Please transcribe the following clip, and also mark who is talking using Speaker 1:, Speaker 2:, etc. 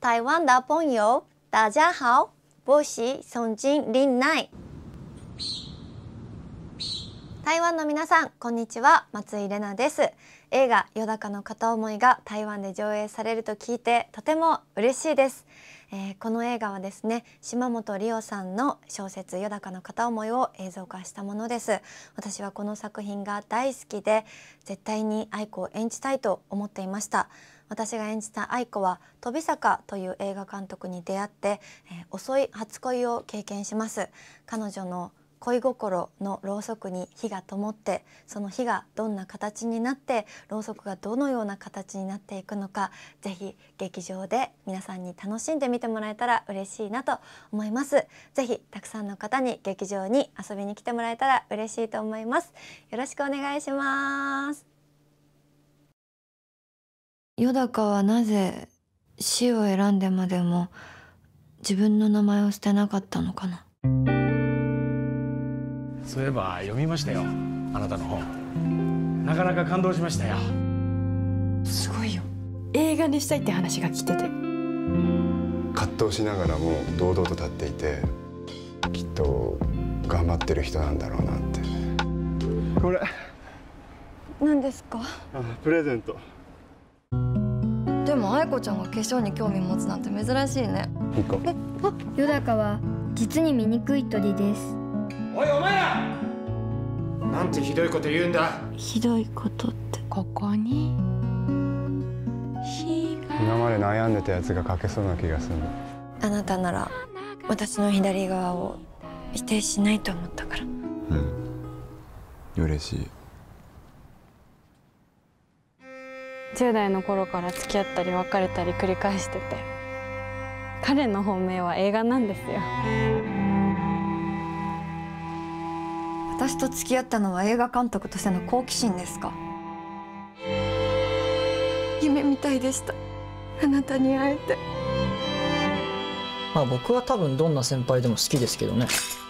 Speaker 1: 台湾的朋友，大家好，我是宋金林奈。台湾の皆さん、こんにちは、松井玲奈です。映画よだかの片思いが台湾で上映されると聞いてとても嬉しいです。この映画はですね、島本理生さんの小説よだかの片思いを映像化したものです。私はこの作品が大好きで、絶対に愛子を演じたいと思っていました。私が演じた愛子は飛坂という映画監督に出会って、遅い初恋を経験します。彼女の恋心のろうそくに火が灯って、その火がどんな形になってろうそくがどのような形になっていくのか、ぜひ劇場で皆さんに楽しんで見てもらえたら嬉しいなと思います。ぜひたくさんの方に劇場に遊びに来てもらえたら嬉しいと思います。よろしくお願いします。よだかはなぜ死を選んでまでも自分の名前を捨てなかったのかな。
Speaker 2: そういえば読みましたよ、あなたの本。なかなか感動しましたよ。
Speaker 3: すごいよ、映画にしたいって話が来てて。
Speaker 4: 葛藤しながらも堂々と立っていて、きっと頑張ってる人なんだろうなって。これ
Speaker 1: 何ですか？
Speaker 4: プレゼント。
Speaker 1: でも愛子ちゃんが化粧に興味持つなんて珍しいね。
Speaker 4: 行こう。
Speaker 5: よだかは実に醜い鳥です。
Speaker 2: おいお前ら、なんてひどいこと言うんだ。
Speaker 1: ひどいことって。
Speaker 3: ここに
Speaker 4: 今まで悩んでたやつが書けそうな気がする。
Speaker 1: あなたなら私の左側を否定しないと思ったから。
Speaker 4: 嬉しい。
Speaker 6: 10代の頃から付き合ったり別れたり繰り返してて、彼の本命は映画なんですよ。
Speaker 1: 私と付き合ったのは映画監督としての好奇心ですか？夢みたいでした、あなたに会えて。
Speaker 7: まあ僕は多分どんな先輩でも好きですけどね。